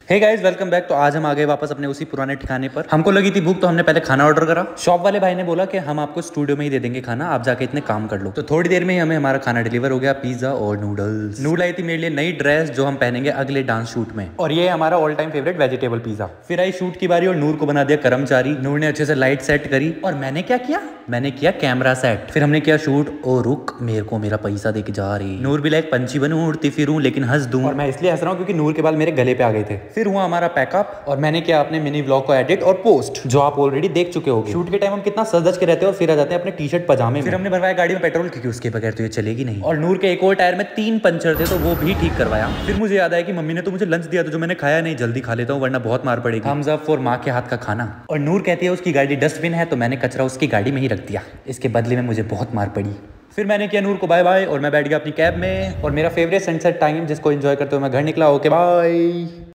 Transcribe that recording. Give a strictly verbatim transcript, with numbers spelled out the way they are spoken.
Hey guys, welcome back. तो आज हम आ गए वापस अपने उसी पुराने ठिकाने पर। हमको लगी थी भूख तो हमने पहले खाना ऑर्डर करा। शॉप वाले भाई ने बोला कि हम आपको स्टूडियो में ही दे देंगे खाना, आप जाके इतने काम कर लो। तो थोड़ी देर में ही हमें हमारा खाना डिलीवर हो गया, पिज्जा और नूडल्स। नूडल आई थी मेरे लिए नई ड्रेस जो हम पहनेंगे अगले डांस शूट में, और ये हमारा all time favourite vegetable pizza. फिर आई शूट की बारी और नूर को बना दिया कर्मचारी। नूर ने अच्छे से लाइट सेट करी और मैंने क्या किया, मैंने किया कैमरा सेट। फिर हमने किया शूट। ओ रुक, मेरे को मेरा पैसा दे के जा रही। नूर भी लाइक पंछी बनूं, उड़ती फिरूं लेकिन हंस दूं, और मैं इसलिए हंस रहा हूँ क्योंकि नूर के बाल मेरे गले पे आ गए थे। फिर हुआ हमारा पैकअप और मैंने किया अपने मिनी व्लॉग को एडिट और पोस्ट, जो आप ऑलरेडी देख चुके होंगे। शूट के टाइम हम कितना सज धज के रहते हैं और फिर आ जाते हैं अपने टी शर्ट पजामे में। फिर हमने भरवाया गाड़ी में पेट्रोल, क्योंकि उसके बगैर तो ये चलेगी नहीं। और नूर के एक और टायर में तीन पंचर थे तो वो भी ठीक करवाया। फिर मुझे याद आया कि मम्मी ने तो मुझे लंच दिया था जो मैंने खाया नहीं, जल्दी खा लेता हूँ वरना बहुत मार पड़ेगी। थम्स अप फॉर माँ के हाथ का खाना। और नूर कहती है उसकी गाड़ी डस्टबिन है, तो मैंने कचरा उसकी गाड़ी में ही रख दिया। इसके बदले में मुझे बहुत मार पड़ी। फिर मैंने किया नूर को बाय बाय और मैं बैठ गया अपनी कैब में। और मेरा फेवरेट सनसेट टाइम जिसको एंजॉय करते हुए मैं घर निकला। Okay bye.